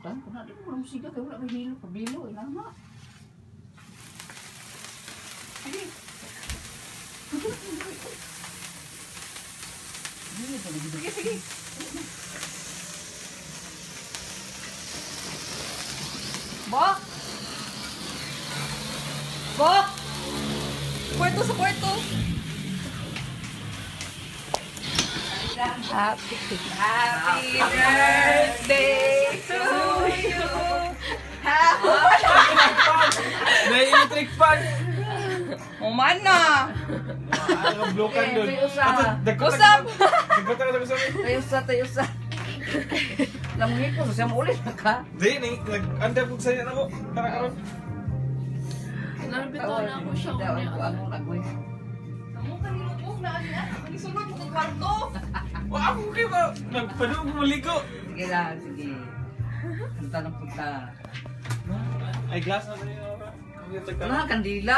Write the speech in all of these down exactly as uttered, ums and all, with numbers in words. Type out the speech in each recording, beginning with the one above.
Tan ko na di mo musiga kay wala may hilo, kabilo ina na. Sige. Sige, sige. Bok! Bok! Kwarto sa kwarto! Happy, happy birthday to you! Happy Na-electric fan! Uman na! Ang blokan doon. Usap! Dagkot na sa sabi. Tayo sa, tayo sa. Lamungin ko, siya maulit na ka. Di, nag-anda po sa'yo na ko. Tara karon. Nalabito na ako siya. Ano agoy? Amo kanino po na niya. Manisulod ko kwarto. Wa ako kayo ba? Nagpadung maligo. Sige lang, sige. Punta ng punta. Ay, glass na sa'yo. Wala, kandila.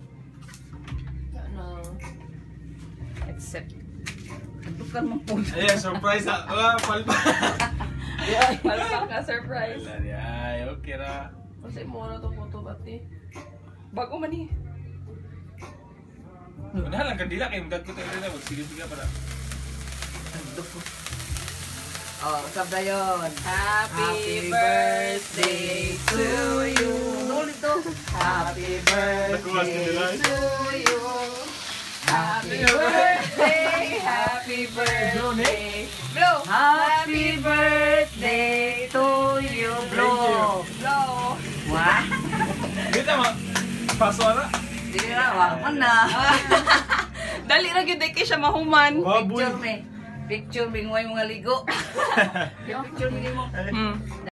Ano? Except, kandukan mong punta. Ayan, surprise ha. Wala, palpa. Palpa ka surprise. Ay, okay ra. Kasi mo na itong photo bati. Bago man eh. Wala lang, kandila kayo. Magkat ko tayo rin na. Magsiga-siga para. Oh, usap na yun. Happy birthday to you. Nulit to. Happy Nakumas ka nila, birthday eh. to you. Happy birthday, happy birthday. Blow. Happy birthday to you, bro. Blow. Wah. Dito mo. Paso na. Hindi na, wah na. Dali ra gyud kay siya mahuman. Baboy. Picture me. Picture me ngoy mga ligo. Picture me mo. Mm.